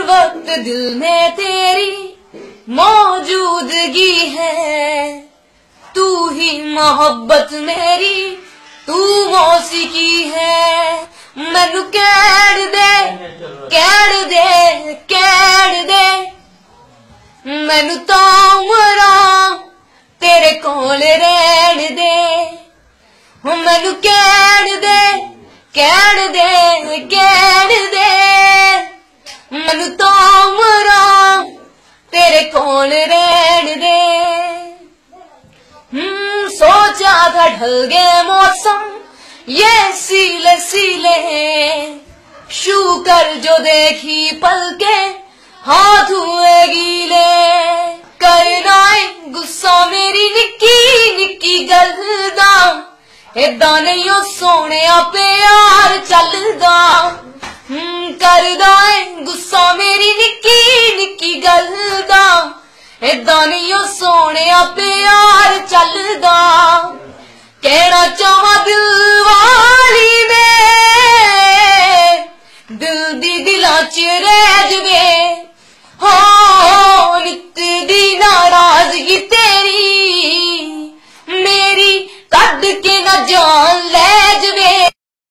वक्त दिल में तेरी मौजूदगी है, तू ही मोहब्बत मेरी, तू मौसीकी है। मैनू कैड़ दे, कैड़ दे, कैड़ दे, मैनू तो उमरा तेरे कोल रहन दे। मैनू कैड़ दे, कैड़ दे, कैड़ दे, मैनू तो उमरा तेरे कोल रहन दे। सोचा था ढल गए मौसम ये सीले सीले, शुकर जो देखी पलके हाथ हुए गीले। करना गुस्सा मेरी निक्की निक्की गलदा, एदा नहीं ओ सोने प्यार चलदा। करदा गुस्सा मेरी निक्की निक्की गलदा, एदा नहीं ओ सोने प्यार चलदा। कहना चाहा दिल वाली में, दिल दी दिलां च रह जवे। हो नित दी नाराजगी तेरी मेरी कद के न जा